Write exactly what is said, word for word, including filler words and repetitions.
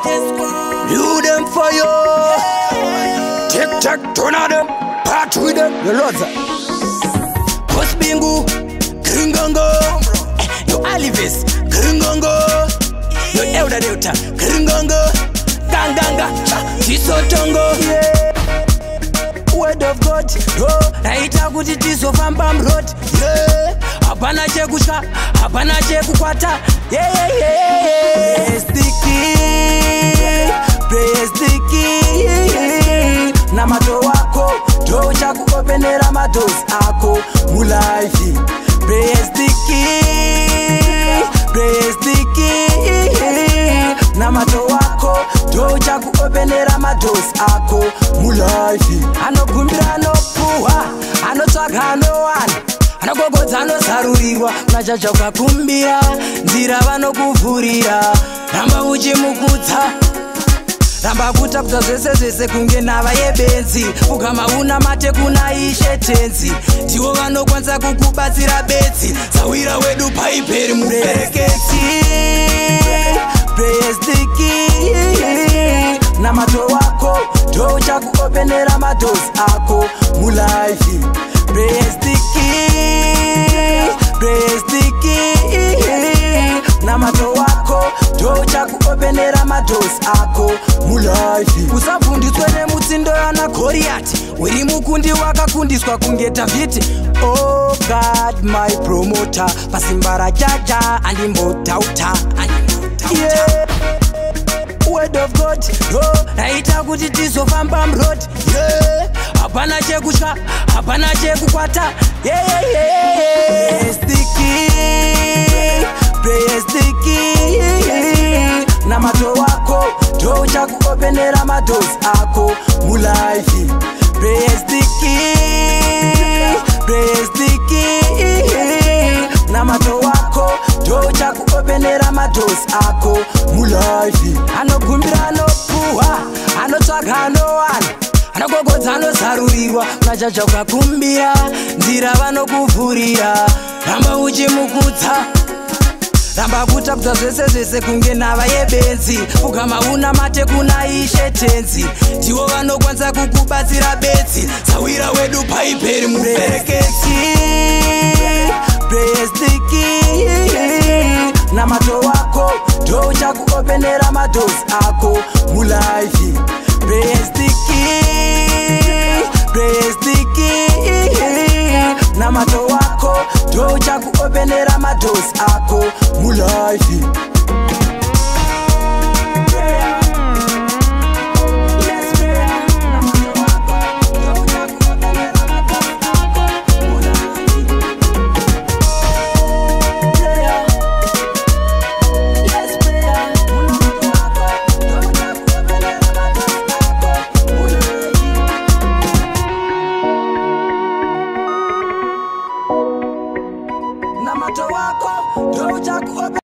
You them for you. Tic tac, turn on them. Part with them. You love that. Post bingo, Gringongo. You Alivis, Gringongo. You Elder Delta, Gringongo. Ganganga, Chisotongo. Word of God, oh, naita kuti tizofamba road. Yeah, hapana chekutya, hapana chekukwata. Yeah, yeah, yeah. Praise the King, praise the King. Namato wako, do chakuopenera madoors ako mulaifi. Praise the King, praise the King. Namato wako, do chakuopenera madoors ako mulaifi. Anogumbira anopuwa, anotsvaga anowana, anogogodza anozarurirwa. Unachacha ukakumbira, nzira vanokuvhurira. Ramba uchimukudza, ramba kutakuta zvese zvese kunge nhava yebenzi. Ugama una mate kuna Ishe tenzi, ndivo vanokwanisa kukubatsira betsi. Zawira wedu paiperi mubereketi. Praise the King, namato wako ndo chakuopenera madoors ako mulaifi. Praise the King, praise the King. Namato wako ndo chakuopenera madoors ako mulaifi. Usabvunditswe nemutsindo yana Goliath, uri mukundi wakakundiswa kunge David. Oh God, my promoter, pasimba rajaja andimbotauta. Yeah. Word of God, oh, naita kuti tizofamba road. Yeah, hapana chekutya, hapana chekukwata. Yeah, yeah, yeah. Praise the King, praise the King. Namato wako ndo chakuopenera madoors ako mulaifi. Praise the King, praise the King. Namato wako ndo chakuopenera madoors ako mulaifi. Anogumbira anopuwa, anotsvaga anowana, anogogodza anozarurirwa. Unachacha ukakumbira, nzira vanokuvhurira. Ramba uchimukudza, ramba kutakuta zvese zvese kunge nhava yebenzi. Ugama una mate kuna Ishe tenzi, ndivo vanokwanisa kukubatsira betsi. Zawira wedu paiperi mubereketi. Praise the King, namato wako ndo chakuopenera madoors ako mulaifi. Praise the King, praise the King. Namato wako ndo chakuopenera madoors ako mulaifi.